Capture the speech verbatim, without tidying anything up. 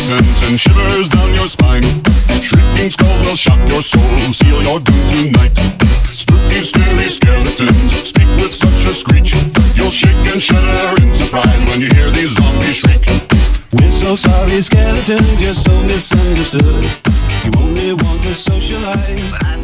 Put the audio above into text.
skeletons and shivers down your spine. Shrieking skulls will shock your soul, seal your doom tonight. Spooky, scary skeletons speak with such a screech. You'll shake and shudder in surprise when you hear these zombies shriek. We're so sorry, skeletons, you're so misunderstood. You only want to socialize.